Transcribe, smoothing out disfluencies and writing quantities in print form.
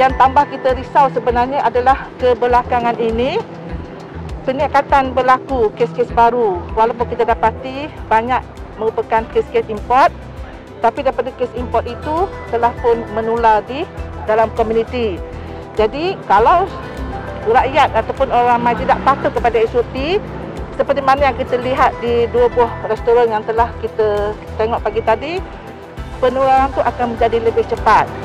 Yang tambah kita risau sebenarnya adalah kebelakangan ini peningkatan berlaku kes-kes baru. Walaupun kita dapati banyak merupakan kes-kes import, tapi daripada kes import itu telah pun menular di dalam komuniti. Jadi kalau rakyat ataupun orang ramai tidak patuh kepada SOP, seperti mana yang kita lihat di 2 buah restoran yang telah kita tengok pagi tadi, penularan itu akan menjadi lebih cepat.